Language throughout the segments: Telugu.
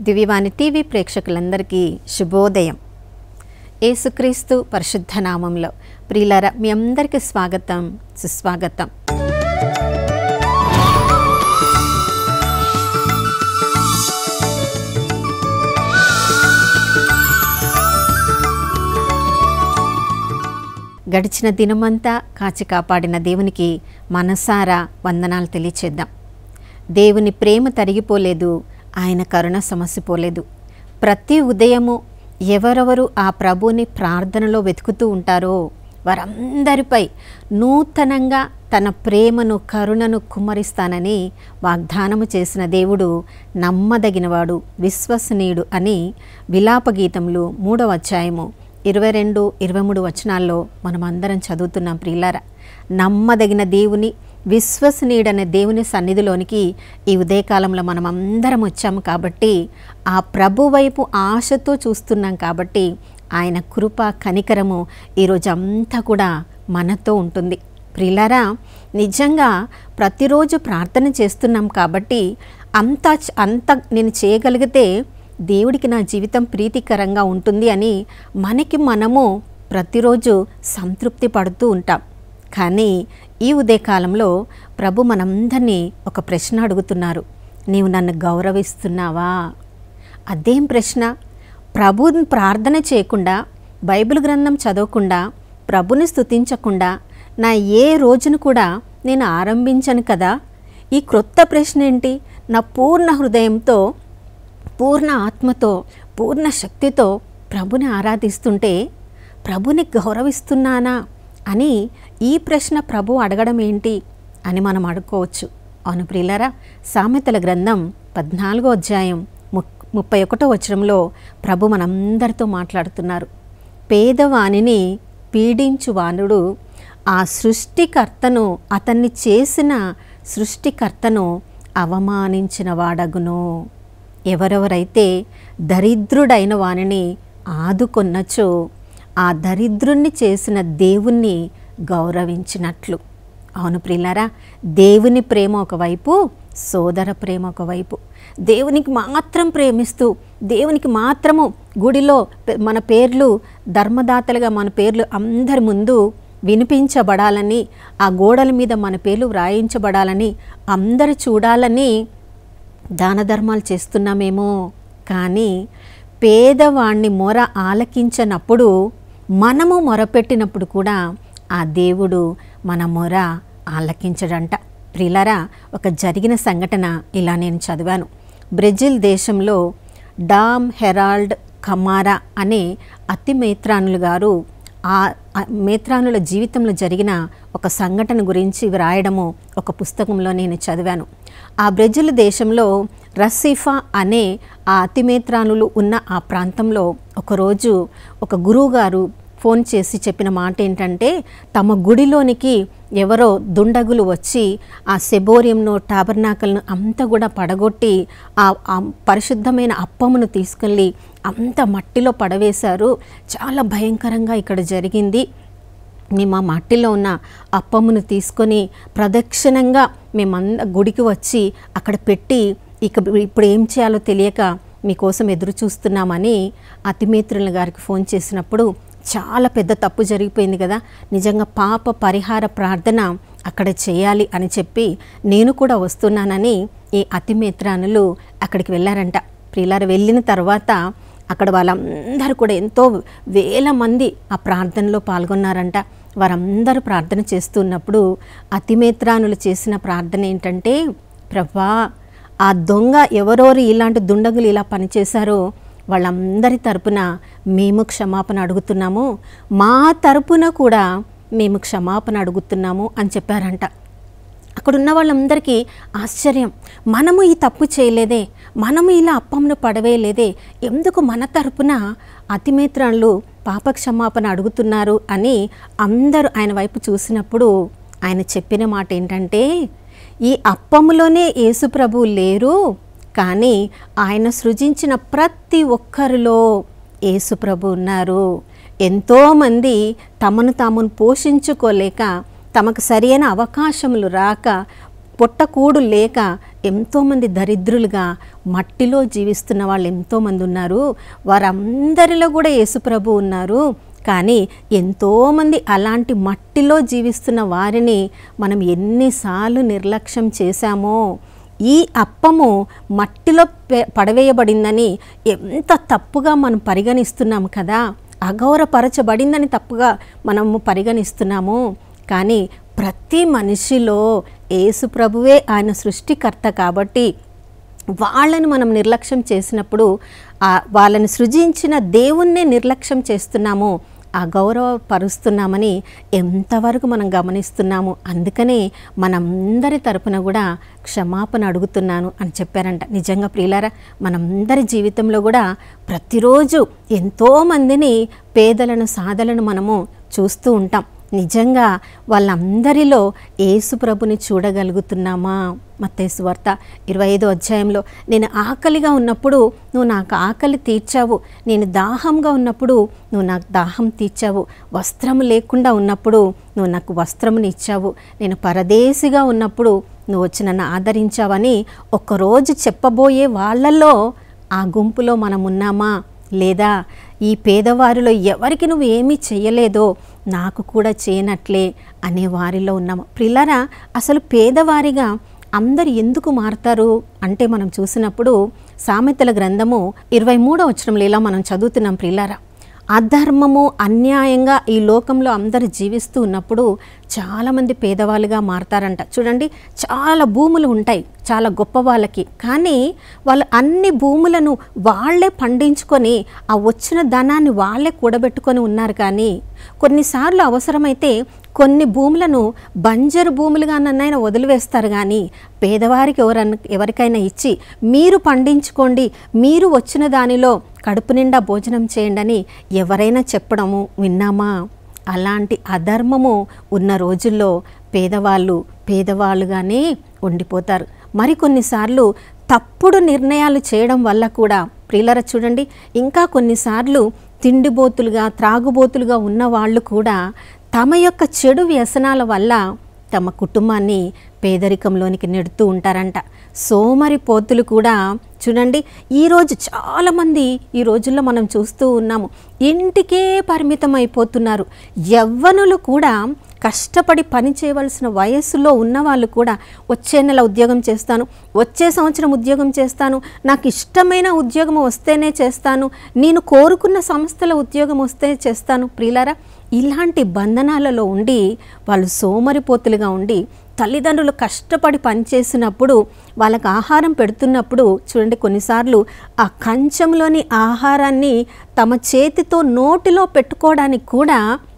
దివ్యవాణి టీవీ ప్రేక్షకులందరికీ శుభోదయం. యేసుక్రీస్తు పరిశుద్ధ నామంలో ప్రియులారా, మీ అందరికీ స్వాగతం, సుస్వాగతం. గడిచిన దినమంతా కాచి కాపాడిన దేవునికి మనసారా వందనాలు తెలియచేద్దాం. దేవుని ప్రేమ తరిగిపోలేదు, ఆయన కరుణ సమసిపోలేదు. ప్రతి ఉదయము ఎవరెవరు ఆ ప్రభుని ప్రార్థనలో వెతుకుతూ ఉంటారో వారందరిపై నూతనంగా తన ప్రేమను, కరుణను కుమ్మరిస్తానని వాగ్దానము చేసిన దేవుడు నమ్మదగినవాడు, విశ్వసనీయుడు అని విలాపగీతములు 3వ అధ్యాయము 22, 23 వచనాల్లో మనం అందరం చదువుతున్నాం. ప్రియులారా, నమ్మదగిన దేవుని, విశ్వసనీయుడనే దేవుని సన్నిధిలోనికి ఈ ఉదయకాలంలో మనం అందరం వచ్చాము కాబట్టి, ఆ ప్రభు వైపు ఆశతో చూస్తున్నాం కాబట్టి ఆయన కృప, కనికరము ఈరోజు అంతా కూడా మనతో ఉంటుంది. ప్రియులారా, నిజంగా ప్రతిరోజు ప్రార్థన చేస్తున్నాం కాబట్టి అంత నేను చేయగలిగితే దేవుడికి నా జీవితం ప్రీతికరంగా ఉంటుంది అని మనకి మనము ప్రతిరోజు సంతృప్తి పడుతూ ఉంటాం. కానీ ఈ ఉదయకాలంలో ప్రభు మనందరినీ ఒక ప్రశ్న అడుగుతున్నారు. నీవు నన్ను గౌరవిస్తున్నావా? అదేం ప్రశ్న? ప్రభుని ప్రార్థన చేయకుండా, బైబిల్ గ్రంథం చదవకుండా, ప్రభుని స్తుతించకుండా నా ఏ రోజును కూడా నేను ఆరంభించను కదా. ఈ క్రొత్త ప్రశ్న ఏంటి? నా పూర్ణ హృదయంతో, పూర్ణ ఆత్మతో, పూర్ణ శక్తితో ప్రభుని ఆరాధిస్తుంటే ప్రభుని గౌరవిస్తున్నానా అని ఈ ప్రశ్న ప్రభు అడగడం ఏంటి అని మనం అడుక్కోవచ్చు. అవును ప్రియులారా, సామెతల గ్రంథం 14వ అధ్యాయం 31వ వచనంలో ప్రభు మనందరితో మాట్లాడుతున్నారు. పేదవానిని పీడించువానుడు ఆ సృష్టికర్తను, అతన్ని చేసిన సృష్టికర్తను అవమానించిన వాడగును. ఎవరెవరైతే దరిద్రుడైన వానిని ఆదుకొన్నచో ఆ దరిద్రుణ్ణి చేసిన దేవుణ్ణి గౌరవించినట్లు. అవును ప్రియులారా, దేవుని ప్రేమ ఒకవైపు, సోదర ప్రేమ ఒకవైపు. దేవునికి మాత్రం ప్రేమిస్తూ, దేవునికి మాత్రము గుడిలో మన పేర్లు, ధర్మదాతలుగా మన పేర్లు అందరి ముందు వినిపించబడాలని, ఆ గోడల మీద మన పేర్లు వ్రాయించబడాలని, అందరు చూడాలని దాన ధర్మాలు చేస్తున్నామేమో. కానీ పేదవాణ్ణి మొర ఆలకించనప్పుడు, మనము మొరపెట్టినప్పుడు కూడా ఆ దేవుడు మన మొర ఆలకించడంట. ప్రియులారా, ఒక జరిగిన సంఘటన ఇలా నేను చదివాను. బ్రెజిల్ దేశంలో డామ్ హెరాల్డ్ కమారా అనే అతి మేత్రానులు గారు ఆ మేత్రానుల జీవితంలో జరిగిన ఒక సంఘటన గురించి వ్రాయడము ఒక పుస్తకంలో నేను చదివాను. ఆ బ్రెజిల్ దేశంలో రసీఫా అనే ఆ అతిమేత్రానులు ఉన్న ఆ ప్రాంతంలో ఒకరోజు ఒక గురువుగారు ఫోన్ చేసి చెప్పిన మాట ఏంటంటే, తమ గుడిలోనికి ఎవరో దుండగులు వచ్చి ఆ సెబోరియంను, టాబర్నాకల్ను అంతా కూడా పడగొట్టి ఆ పరిశుద్ధమైన అప్పమును తీసుకెళ్ళి అంత మట్టిలో పడవేశారు. చాలా భయంకరంగా ఇక్కడ జరిగింది. మేము ఆ మట్టిలో ఉన్న అప్పమును తీసుకొని ప్రదక్షిణంగా మేమంద గుడికి వచ్చి అక్కడ పెట్టి ఇప్పుడు ఏం చేయాలో తెలియక మీకోసం ఎదురు చూస్తున్నామని అతిమేత్రుల గారికి ఫోన్ చేసినప్పుడు, చాలా పెద్ద తప్పు జరిగిపోయింది కదా, నిజంగా పాప పరిహార ప్రార్థన అక్కడ చేయాలి అని చెప్పి నేను కూడా వస్తున్నానని ఈ అతిమేత్రానులు అక్కడికి వెళ్ళారంట. ప్రియులారా, వెళ్ళిన తర్వాత అక్కడ వాళ్ళందరూ కూడా ఎంతో వేల మంది ఆ ప్రార్థనలో పాల్గొన్నారంట. వారందరూ ప్రార్థన చేస్తున్నప్పుడు అతిమేత్రానులు చేసిన ప్రార్థన ఏంటంటే, ప్రభా, ఆ దొంగ ఎవరెవరు ఇలాంటి దుండగులు ఇలా పనిచేశారో వాళ్ళందరి తరపున మేము క్షమాపణ అడుగుతున్నాము, మా తరపున కూడా మేము క్షమాపణ అడుగుతున్నాము అని చెప్పారంట. అక్కడున్న వాళ్ళందరికీ ఆశ్చర్యం. మనము ఈ తప్పు చేయలేదే, మనము ఇలా అప్పంను పడవేయలేదే, ఎందుకు మన తరపున అతిమేత్రాలు పాప క్షమాపణ అడుగుతున్నారు అని అందరూ ఆయన వైపు చూసినప్పుడు ఆయన చెప్పిన మాట ఏంటంటే, ఈ అప్పములోనే యేసు ప్రభువు లేరు, కానీ ఆయన సృజించిన ప్రతి ఒక్కరిలో యేసు ప్రభు ఉన్నారు. ఎంతోమంది తమను తామును పోషించుకోలేక, తమకు సరైన అవకాశములు రాక పొట్టకూడు లేక ఎంతోమంది దరిద్రులుగా మట్టిలో జీవిస్తున్న వాళ్ళు ఎంతోమంది ఉన్నారు. వారందరిలో కూడా యేసుప్రభు ఉన్నారు. కానీ ఎంతోమంది అలాంటి మట్టిలో జీవిస్తున్న వారిని మనం ఎన్నిసార్లు నిర్లక్ష్యం చేశామో. ఈ అప్పము మట్టిలో పడవేయబడిందని ఎంత తప్పుగా మనం పరిగణిస్తున్నాము కదా, అగౌరవపరచబడిందని తప్పుగా మనము పరిగణిస్తున్నాము. కానీ ప్రతి మనిషిలో యేసు ప్రభువే ఆయన సృష్టికర్త కాబట్టి వాళ్ళని మనం నిర్లక్ష్యం చేసినప్పుడు వాళ్ళని సృజించిన దేవుణ్ణే నిర్లక్ష్యం చేస్తున్నాము, అగౌరవపరుస్తున్నామని ఎంతవరకు మనం గమనిస్తున్నాము. అందుకనే మనందరి తరపున కూడా క్షమాపణ అడుగుతున్నాను అని చెప్పారంట. నిజంగా ప్రియులారా, మనందరి జీవితంలో కూడా ప్రతిరోజు ఎంతోమందిని పేదలను సాధలను మనము చూస్తూ ఉంటాం. నిజంగా వాళ్ళందరిలో యేసు ప్రభుని చూడగలుగుతున్నామా? మత్తయి సువార్త 25వ అధ్యాయంలో, నేను ఆకలిగా ఉన్నప్పుడు నువ్వు నాకు ఆకలి తీర్చావు, నేను దాహంగా ఉన్నప్పుడు నువ్వు నాకు దాహం తీర్చావు, వస్త్రం లేకుండా ఉన్నప్పుడు నువ్వు నాకు వస్త్రముని ఇచ్చావు, నేను పరదేశిగా ఉన్నప్పుడు నువ్వు వచ్చి నన్ను ఆదరించావని ఒక్కరోజు చెప్పబోయే వాళ్ళల్లో ఆ గుంపులో మనం ఉన్నామా? లేదా ఈ పేదవారిలో ఎవరికి నువ్వు ఏమీ చెయ్యలేదో నాకు కూడా చేయనట్లే అనే వారిలో ఉన్నాము. ప్రియులారా, అసలు పేదవారిగా అందరు ఎందుకు మారతారు అంటే మనం చూసినప్పుడు సామెతల గ్రంథము 23వ వచనంలో ఇలా మనం చదువుతున్నాం. ప్రియులారా, అధర్మము అన్యాయంగా ఈ లోకంలో అందరు జీవిస్తూ ఉన్నప్పుడు చాలామంది పేదవాళ్ళుగా మారతారంట. చూడండి, చాలా భూములు ఉంటాయి చాలా గొప్ప వాళ్ళకి, కానీ వాళ్ళు అన్ని భూములను వాళ్ళే పండించుకొని ఆ వచ్చిన ధనాన్ని వాళ్ళే కూడబెట్టుకొని ఉన్నారు. కానీ కొన్నిసార్లు అవసరమైతే కొన్ని భూములను బంజరు భూములుగా నన్నైనా వదిలివేస్తారు. కానీ పేదవారికి ఎవరికైనా ఇచ్చి మీరు పండించుకోండి, మీరు వచ్చిన దానిలో కడుపు నిండా భోజనం చేయండి అని ఎవరైనా చెప్పడము విన్నామా? అలాంటి అధర్మము ఉన్న రోజుల్లో పేదవాళ్ళుగానే ఉండిపోతారు. మరికొన్నిసార్లు తప్పుడు నిర్ణయాలు చేయడం వల్ల కూడా ప్రియులారా చూడండి, ఇంకా కొన్నిసార్లు తిండిబోతులుగా త్రాగుబోతులుగా ఉన్న వాళ్ళు కూడా తమ యొక్క చెడు వ్యసనాల వల్ల తమ కుటుంబాన్ని పేదరికంలోనికి నెడుతూ ఉంటారంట. సోమరిపోతులు కూడా చూడండి, ఈరోజు చాలామంది ఈ రోజుల్లో మనం చూస్తూ ఉన్నాము, ఇంటికే పరిమితం అయిపోతున్నారు. యవ్వనులు కూడా కష్టపడి పని చేయవలసిన వయస్సులో ఉన్నవాళ్ళు కూడా వచ్చే నెల ఉద్యోగం చేస్తాను, వచ్చే సంవత్సరం ఉద్యోగం చేస్తాను, నాకు ఇష్టమైన ఉద్యోగం వస్తేనే చేస్తాను, నేను కోరుకున్న సంస్థల ఉద్యోగం వస్తే చేస్తాను. ప్రియులారా, ఇలాంటి బంధనాలలో ఉండి వాళ్ళు సోమరిపోతులుగా ఉండి తల్లిదండ్రులు కష్టపడి పనిచేసినప్పుడు వాళ్ళకి ఆహారం పెడుతున్నప్పుడు చూడండి, కొన్నిసార్లు ఆ కంచంలోని ఆహారాన్ని తమ చేతితో నోటిలో పెట్టుకోవడానికి కూడా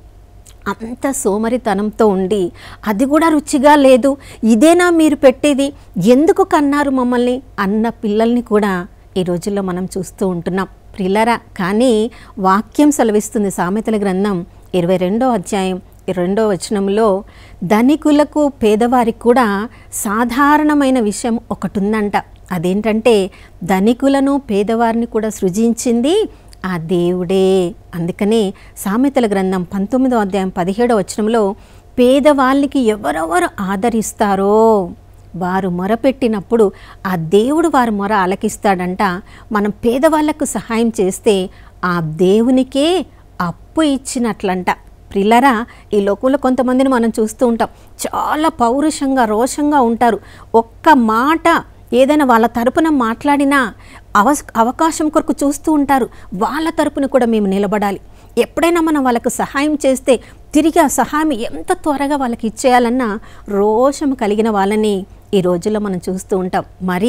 అంత సోమరితనంతో ఉండి, అది కూడా రుచిగా లేదు, ఇదేనా మీరు పెట్టేది, ఎందుకు కన్నారు మమ్మల్ని అన్న పిల్లల్ని కూడా ఈ రోజుల్లో మనం చూస్తూ ఉంటున్నాం. ప్రియులారా, కానీ వాక్యం సెలవిస్తుంది సామెతల గ్రంథం 22వ అధ్యాయం 2వ వచనంలో, ధనికులకు పేదవారికి కూడా సాధారణమైన విషయం ఒకటి ఉందంట. అదేంటంటే ధనికులను పేదవారిని కూడా సృజించింది ఆ దేవుడే. అందుకనే సామెతల గ్రంథం 19వ అధ్యాయం 17వ వచనంలో, పేదవాళ్ళకి ఎవరెవరు ఆదరిస్తారో వారు మొరపెట్టినప్పుడు ఆ దేవుడు వారి మొర ఆలకిస్తాడంట. మనం పేదవాళ్లకు సహాయం చేస్తే ఆ దేవునికే అప్పు ఇచ్చినట్లంట. ప్రియులారా, ఈ లోకంలో కొంతమందిని మనం చూస్తూ ఉంటాం, చాలా పౌరుషంగా రోషంగా ఉంటారు. ఒక్క మాట ఏదైనా వాళ్ళ తరపున మాట్లాడినా అవకాశం కొరకు చూస్తూ ఉంటారు. వాళ్ళ తరపున కూడా మేము నిలబడాలి, ఎప్పుడైనా మనం వాళ్ళకు సహాయం చేస్తే తిరిగి ఆ సహాయం ఎంత త్వరగా వాళ్ళకి ఇచ్చేయాలన్న రోషం కలిగిన వాళ్ళని ఈ రోజుల్లో మనం చూస్తూ ఉంటాం. మరి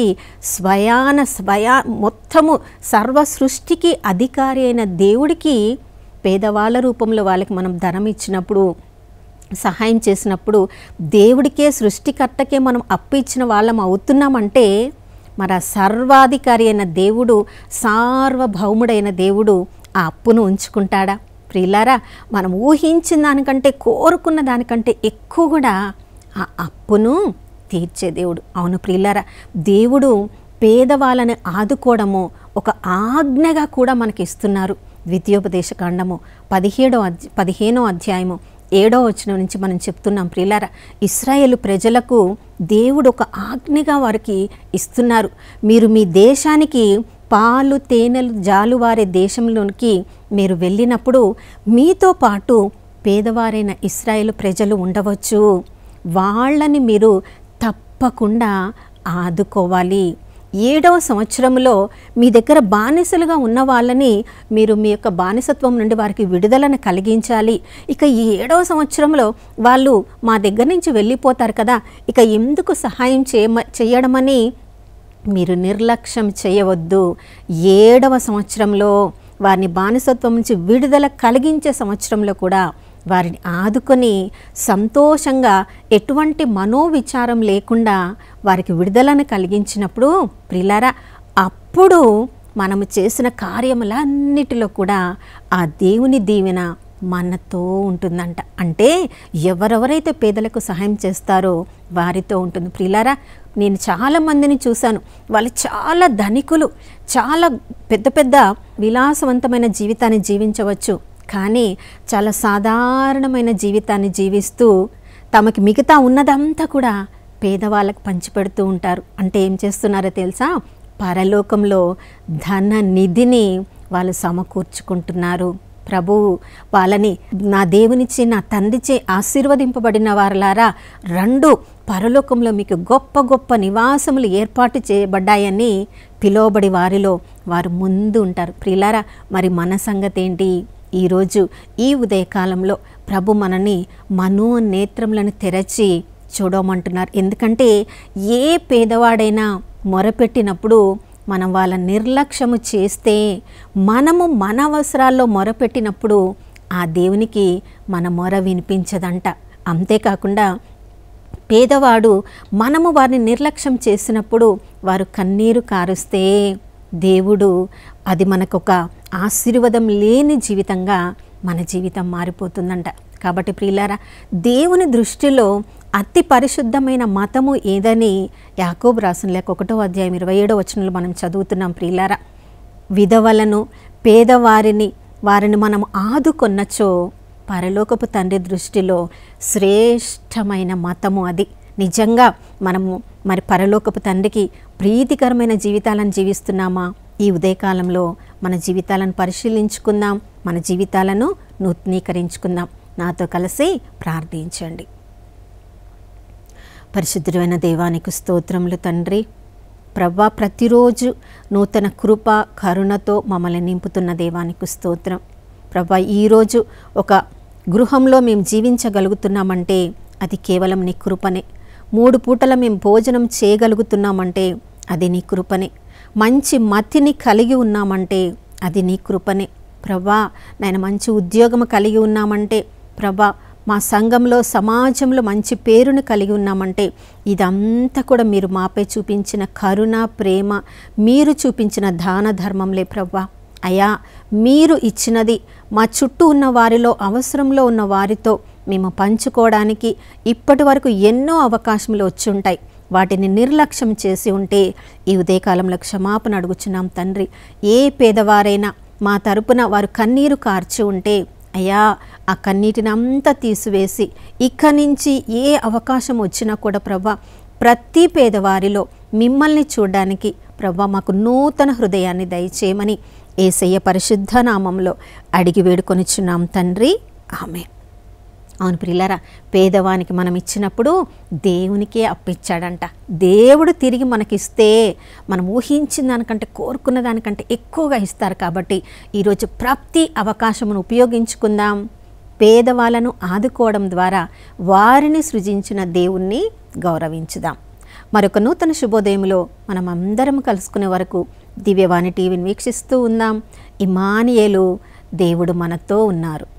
మొత్తము సర్వ సృష్టికి అధికారి అయిన దేవుడికి పేదవాళ్ళ రూపంలో వాళ్ళకి మనం ధనం ఇచ్చినప్పుడు, సహాయం చేసినప్పుడు, దేవుడికే సృష్టికర్తకే మనం అప్పు ఇచ్చిన వాళ్ళం అవుతున్నామంటే మరి ఆ సర్వాధికారి అయిన దేవుడు, సార్వభౌముడైన దేవుడు ఆ అప్పును ఉంచుకుంటాడా? ప్రియులారా, మనం ఊహించిన దానికంటే కోరుకున్న దానికంటే ఎక్కువ కూడా ఆ అప్పును తీర్చే దేవుడు. అవును ప్రియులారా, దేవుడు పేదవాళ్ళని ఆదుకోవడము ఒక ఆజ్ఞగా కూడా మనకి ఇస్తున్నారు. ద్వితీయోపదేశకాండము 15వ అధ్యాయము 7వ వచనం నుంచి మనం చెప్తున్నాం ప్రియులారా, ఇశ్రాయేలు ప్రజలకు దేవుడు ఒక ఆజ్ఞగా వారికి ఇస్తున్నారు. మీరు మీ దేశానికి పాలు తేనెలు జాలువారే దేశంలోనికి మీరు వెళ్ళినప్పుడు మీతో పాటు పేదవారైన ఇశ్రాయేలు ప్రజలు ఉండవచ్చు. వాళ్ళని మీరు తప్పకుండా ఆదుకోవాలి. 7వ సంవత్సరంలో మీ దగ్గర బానిసలుగా ఉన్న వాళ్ళని మీరు మీ యొక్క బానిసత్వం నుండి వారికి విడుదలను కలిగించాలి. ఇక ఈ 7వ సంవత్సరంలో వాళ్ళు మా దగ్గర నుంచి వెళ్ళిపోతారు కదా, ఇక ఎందుకు సహాయం చేయడమని మీరు నిర్లక్ష్యం చేయవద్దు. 7వ సంవత్సరంలో వారిని బానిసత్వం నుంచి విడుదల కలిగించే సంవత్సరంలో కూడా వారిని ఆదుకొని సంతోషంగా ఎటువంటి మనోవిచారం లేకుండా వారికి విడుదలను కలిగించినప్పుడు ప్రియులారా, అప్పుడు మనము చేసిన కార్యములన్నిటిలో కూడా ఆ దేవుని దీవెన మనతో ఉంటుందంట. అంటే ఎవరెవరైతే పేదలకు సహాయం చేస్తారో వారితో ఉంటుంది. ప్రియులారా, నేను చాలామందిని చూశాను. వాళ్ళు చాలా ధనికులు, చాలా పెద్ద పెద్ద విలాసవంతమైన జీవితాన్ని జీవించవచ్చు, కానీ చాలా సాధారణమైన జీవితాన్ని జీవిస్తూ తమకి మిగతా ఉన్నదంతా కూడా పేదవాళ్ళకు పంచిపెడుతూ ఉంటారు. అంటే ఏం చేస్తున్నారో తెలుసా? పరలోకంలో ధన నిధిని వాళ్ళు సమకూర్చుకుంటున్నారు. ప్రభువు వాళ్ళని, నా దేవునిచే నా తండ్రిచే ఆశీర్వదింపబడిన వారలారా రండు, పరలోకంలో మీకు గొప్ప గొప్ప నివాసములు ఏర్పాటు చేయబడ్డాయని పిలువబడి వారిలో వారు ముందు ఉంటారు. ప్రియులారా, మరి మన సంగతి ఏంటి? ఈరోజు ఈ ఉదయకాలంలో ప్రభు మనని మనోనేత్రములను తెరచి చూడమంటున్నారు. ఎందుకంటే ఏ పేదవాడైనా మొరపెట్టినప్పుడు మనం వాళ్ళ నిర్లక్ష్యము చేస్తే, మనము మన అవసరాల్లో మొరపెట్టినప్పుడు ఆ దేవునికి మన మొర వినిపించదంట. అంతేకాకుండా పేదవాడు మనము వారిని నిర్లక్ష్యం చేసినప్పుడు వారు కన్నీరు కారుస్తే దేవుడు అది మనకొక ఆశీర్వాదం లేని జీవితంగా మన జీవితం మారిపోతుందంట. కాబట్టి ప్రియులారా, దేవుని దృష్టిలో అతి పరిశుద్ధమైన మతము ఏదని యాకోబు రాసిన లేఖ 1వ అధ్యాయం 27వ వచనంలో మనం చదువుతున్నాం. ప్రియులారా, విధవలను వారిని మనం ఆదుకొన్నచో పరలోకపు తండ్రి దృష్టిలో శ్రేష్టమైన మతము అది. నిజంగా మనము మరి పరలోకపు తండ్రికి ప్రీతికరమైన జీవితాలను జీవిస్తున్నామా? ఈ ఉదయకాలంలో మన జీవితాలను పరిశీలించుకుందాం, మన జీవితాలను నూతనీకరించుకుందాం. నాతో కలిసి ప్రార్థించండి. పరిశుద్ధుడైన దేవానికి స్తోత్రములు తండ్రి. ప్రభువా, ప్రతిరోజు నూతన కృప కరుణతో మమ్మల్ని నింపుతున్న దేవానికి స్తోత్రం. ప్రభువా, ఈరోజు ఒక గృహంలో మేము జీవించగలుగుతున్నామంటే అది కేవలం నీ కృపనే. 3 పూటల మేము భోజనం చేయగలుగుతున్నామంటే అది నీ కృపనే. మంచి మతిని కలిగి ఉన్నామంటే అది నీ కృపనే. ప్రభా, నేను మంచి ఉద్యోగం కలిగి ఉన్నామంటే, ప్రభా మా సంఘంలో సమాజంలో మంచి పేరును కలిగి ఉన్నామంటే ఇదంతా కూడా మీరు మాపై చూపించిన కరుణ, ప్రేమ, మీరు చూపించిన దాన ధర్మంలే ప్రభా. అయ్యా, మీరు ఇచ్చినది మా చుట్టూ ఉన్న వారిలో, అవసరంలో ఉన్న వారితో మేము పంచుకోవడానికి ఇప్పటి వరకు ఎన్నో అవకాశములు వచ్చి ఉంటాయి. వాటిని నిర్లక్ష్యం చేసి ఉంటే ఈ ఉదయకాలంలో క్షమాపణ అడుగుచున్నాం తండ్రి. ఏ పేదవారైనా మా తరపున వారు కన్నీరు కార్చి ఉంటే అయ్యా, ఆ కన్నీటిని అంతా తీసివేసి ఇక నుంచి ఏ అవకాశం వచ్చినా కూడా ప్రభా, ప్రతి పేదవారిలో మిమ్మల్ని చూడడానికి ప్రభా మాకు నూతన హృదయాన్ని దయచేయమని యేసయ్య పరిశుద్ధ నామంలో అడిగి వేడుకొనిచున్నాం తండ్రి. ఆమేన్. అవును ప్రియులారా, పేదవానికి మనం ఇచ్చినప్పుడు దేవునికే అప్పిచ్చాడంట. దేవుడు తిరిగి మనకిస్తే మనం ఊహించిన దానికంటే, కోరుకున్న దానికంటే ఎక్కువగా ఇస్తారు. కాబట్టి ఈరోజు ప్రతి అవకాశమును ఉపయోగించుకుందాం. పేదవాళ్ళను ఆదుకోవడం ద్వారా వారిని సృజించిన దేవుణ్ణి గౌరవించుదాం. మరొక నూతన శుభోదయంలో మనం అందరం కలుసుకునే వరకు దివ్యవాణి టీవీని వీక్షిస్తూ ఉందాం. ఇమ్మానుయేలు, దేవుడు మనతో ఉన్నారు.